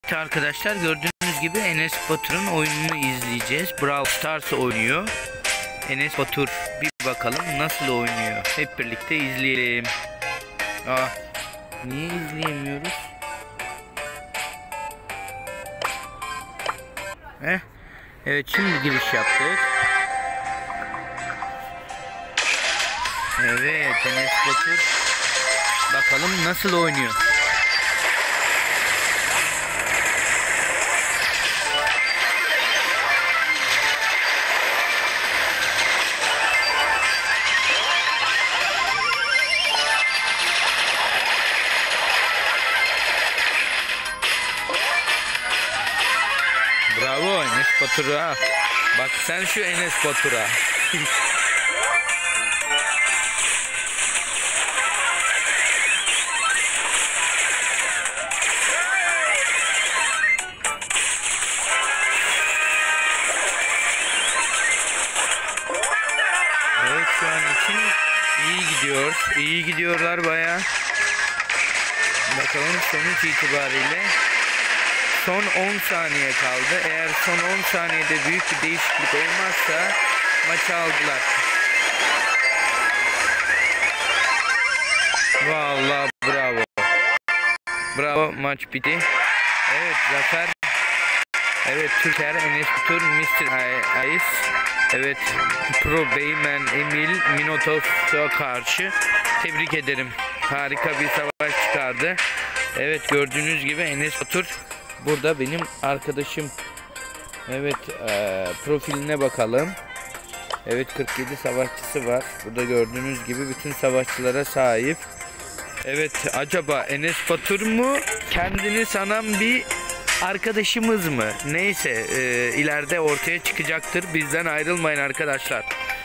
Evet arkadaşlar, gördüğünüz gibi Enes Batur'un oyununu izleyeceğiz. Brawl Stars oynuyor. Enes Batur, bir bakalım nasıl oynuyor. Hep birlikte izleyelim. Niye izleyemiyoruz? Evet, şimdi giriş yaptık. Evet, Enes Batur bakalım nasıl oynuyor. Bravo Enes Batur'a. Bak sen şu Enes Batur'a. Evet, şu an için iyi gidiyor. İyi gidiyorlar bayağı. Bakalım sonuç itibariyle. Son 10 saniye kaldı. Eğer son 10 saniyede büyük bir değişiklik olmazsa maçı aldılar. Vallahi bravo. Bravo, maç bitti. Evet, zafer. Evet, Türker, Enes Batur, Mr. Ice. Evet, Pro Beymen Emil Minotos'a karşı tebrik ederim. Harika bir savaş çıkardı. Evet, gördüğünüz gibi Enes Batur burada benim arkadaşım. Evet, profiline bakalım. Evet, 47 savaşçısı var. Burada gördüğünüz gibi bütün savaşçılara sahip. Evet, acaba Enes Batur mu kendini sanan bir arkadaşımız mı? Neyse, ileride ortaya çıkacaktır. Bizden ayrılmayın arkadaşlar.